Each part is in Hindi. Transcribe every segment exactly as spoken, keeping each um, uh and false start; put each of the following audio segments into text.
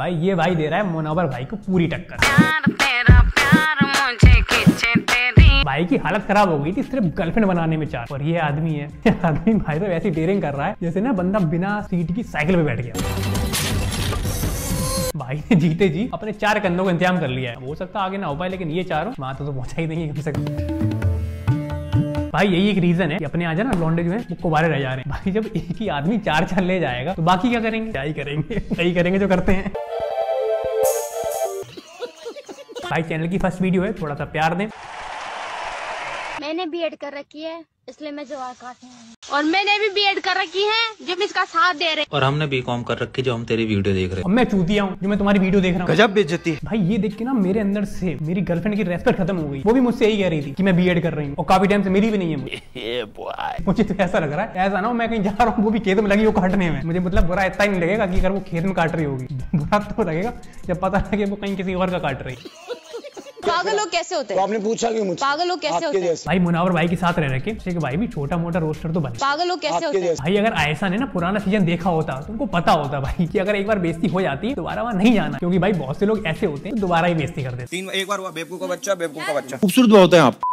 भाई ये भाई दे रहा है मुनव्वर भाई को पूरी टक्कर। भाई की हालत खराब हो गई थी सिर्फ गर्लफ्रेंड बनाने में चार, और ये आदमी है ये आदमी भाई तो ऐसी डेयरिंग कर रहा है जैसे ना बंदा बिना सीट की साइकिल पे बैठ गया। भाई ने जीते जी अपने चार कंधों का इंतजाम कर लिया है। हो सकता आगे ना हो पाए, लेकिन ये चारों वहां तो, तो पहुंचा ही नहीं कम से कम। भाई यही एक रीजन है कि अपने आज ना लौंडे जो है वो कुंवारे रह जा रहे हैं। भाई जब एक ही आदमी चार चार ले जाएगा तो बाकी क्या करेंगे? क्या ही करेंगे, यही करेंगे जो करते हैं। भाई चैनल की फर्स्ट वीडियो है, थोड़ा सा प्यार दें। मैंने बीएड कर रखी है इसलिए मैं जवाब काटने आई हूं, और मैंने भी बीएड कर रखी है जो मैं इसका साथ दे रहे, और हमने बीकॉम कर रखी जो हम तेरी वीडियो देख रहे हैं। अब मैं चूतिया हूँ जो मैं तुम्हारी वीडियो देख रहा हूँ। गजब बेइज्जती। भाई ये देख के ना मेरे अंदर से मेरी गर्लफ्रेंड की रेस्पेक्ट खत्म हो गई। वो भी मुझसे यही कह रही थी कि मैं बीएड कर रही हूँ, और काफी टाइम से मेरी भी नहीं है। मुझे मुझे तो ऐसा लग रहा है ऐसा ना हो मैं कहीं जा रहा हूँ वो भी खेत में लगी वो काटने में। मुझे मतलब बुरा इतना ही नहीं लगेगा कि अगर वो खेत में काट रही होगी, बुरा तो लगेगा जब पता लगे वो कहीं किसी और का काट रही। पागल लोग कैसे होते हैं? तो आपने पूछा क्यों मुझसे? पागल लोग कैसे होते हैं? भाई मुनव्वर भाई के साथ रह रखे भाई भी छोटा मोटा रोस्टर तो बने। पागल लोग कैसे होते हैं? भाई अगर ऐसा ने ना पुराना सीजन देखा होता तो उनको पता होता भाई कि अगर एक बार बेइज्जती हो जाती है दोबारा वहाँ नहीं जाना, क्योंकि भाई बहुत से लोग ऐसे होते हैं दोबारा ही बेइज्जती कर देते हैं। एक बार हुआ बेवकूफ का बच्चा बेवकूफ का बच्चा। खूबसूरत बहुत है आप।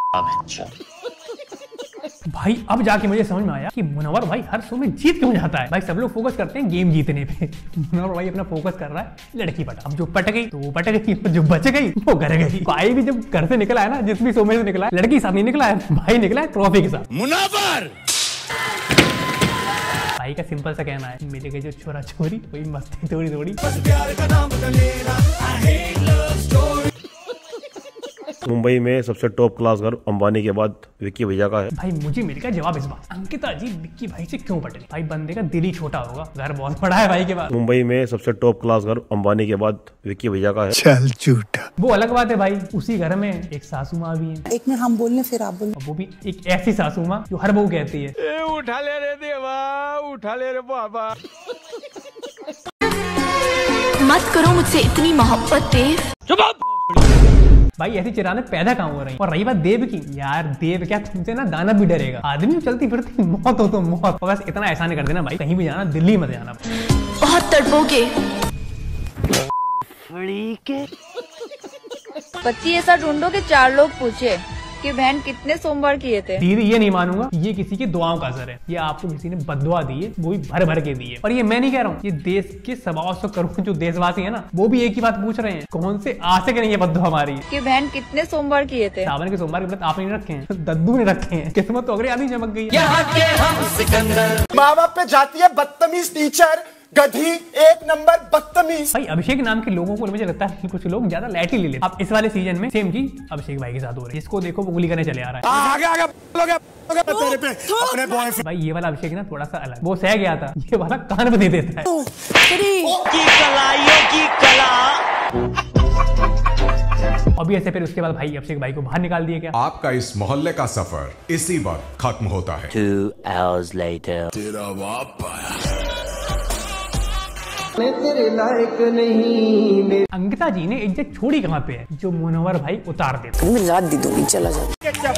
भाई अब जाके मुझे समझ में आया कि मुनव्वर भाई हर शो में जीत क्यों जाता है। भाई सब लोग फोकस करते हैं गेम जीतने पे, मुनव्वर भाई अपना फोकस कर रहा है लड़की पटा। अब जो पट गई तो वो पट गई, जो बच गई वो घर गई। भाई भी जब घर से निकला है ना, जिस भी शो में से निकला है, लड़की के साथ नहीं निकला है, भाई निकला है ट्रॉफी के साथ। मुनव्वर भाई का सिंपल सा कहना है, मिल गई जो छोरा छोरी वही मस्ती थोड़ी थोड़ी। मुंबई में सबसे टॉप क्लास घर अंबानी के बाद विक्की भैया का है। भाई मुझे मिल गया जवाब इस बात। अंकिता जी विक्की भाई से क्यों पटे? भाई बंदे का दिल ही छोटा होगा, घर बहुत बड़ा है भाई के पास। मुंबई में सबसे टॉप क्लास घर अंबानी के बाद विक्की भैया का है। चल झूठा। वो अलग बात है भाई, उसी घर में एक सासू माँ भी है। एक मिनट हम बोलने फिर आप बोलने। वो भी एक ऐसी सासू माँ जो हर बहू कहती है ए, उठा ले रे देवा, उठा ले रे बाबा। मत करो मुझसे इतनी मोहब्बत देव। भाई ऐसी चिराने पैदा कहाँ हो रही है। और रही बात देव की, यार देव क्या तुमसे ना दाना भी डरेगा। आदमी चलती फिरती मौत हो तो मौत। बस इतना ऐसा नहीं कर देना भाई, कहीं भी जाना दिल्ली मत जाना। बहुत तड़पोगे। बच्ची ऐसा ढूंढो कि चार लोग पूछे कि बहन कितने सोमवार किए थे। दीदी ये नहीं मानूंगा, ये किसी की दुआओं का असर है। ये आपको किसी ने बददुआ दी है, वो भी भर भर के दी है। और ये मैं नहीं कह रहा हूँ, ये देश के सवा सौ करोड़ जो देशवासी है ना, वो भी एक ही बात पूछ रहे हैं, कौन से आशिक ने ये बददुआ हमारी कि बहन कितने सोमवार किए थे। सावन के सोमवार के व्रत आपने नहीं रखे हैं, दद्दू ने रखे हैं। किस्मत तो अगले आदमी चमक गई। माँ बाप पे जाती है बदतमीज टीचर, गधी एक नंबर बदतमीज। भाई अभिषेक नाम के लोगों को मुझे लगता है कुछ लोग ज्यादा लाइटली ले लेते। अब इस वाले सीजन में सेम चीज अभिषेक भाई के साथ हो रही है। इसको देखो वो गोली करने चले आ रहा है। आगे आगे तेरे पे अपने बॉयफ्रेंड। भाई ये वाला अभिषेक ना थोड़ा सा अलग, वो सह गया था, ये वाला कान पे दे देता है। अभी ऐसे फिर उसके बाद भाई अभिषेक भाई को बाहर निकाल दिया गया। आपका इस मोहल्ले का सफर इसी वक्त खत्म होता है। Two hours later. तेरा बाप आया। तेरे लायक नहीं। अंकिता जी ने इज्जत छोड़ी कहाँ पे है, जो मुनव्वर भाई उतार देते। रात दी दूंगी चला जा।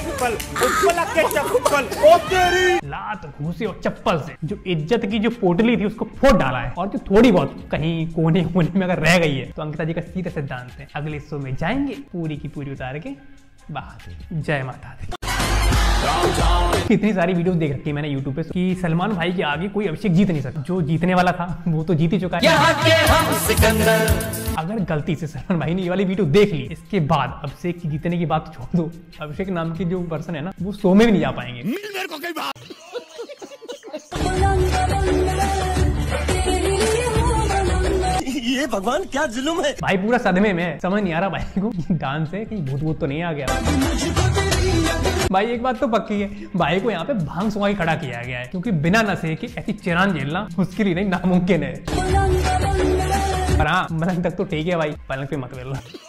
लात घूसे और चप्पल से जो इज्जत की जो पोटली थी उसको फोड़ डाला है। और जो थोड़ी बहुत कहीं कोने कोने में अगर रह गई है तो अंकिता जी का सीधा सिद्धांत है, अगले शो में जाएंगे पूरी की पूरी उतार के बाहर। जय माता दी। इतनी सारी वीडियोस देख रखी है मैंने यूट्यूब पे कि सलमान भाई के आगे कोई अभिषेक जीत नहीं सकता। जो जीतने वाला था वो तो जीत ही चुका है। अगर गलती से सलमान भाई ने ये वाली वीडियो देख ली, इसके बाद अभिषेक की जीतने की बात छोड़ दो, अभिषेक नाम की जो पर्सन है ना वो शो में भी नहीं जा पाएंगे। मेरे को कई बात। ये भगवान क्या जुल्म है। भाई पूरा सदमे में है, समझ नहीं आ रहा भाई को डांस है कहीं भूत भूत तो नहीं आ गया। भाई एक बात तो पक्की है, भाई को यहाँ पे भांग सुंघा के खड़ा किया गया है, क्योंकि बिना नशे के ऐसी चिरान झेलना मुश्किल ही नहीं नामुमकिन है। पर हाँ मलन तक तो ठीक है भाई, पलंग पे मत बेलना।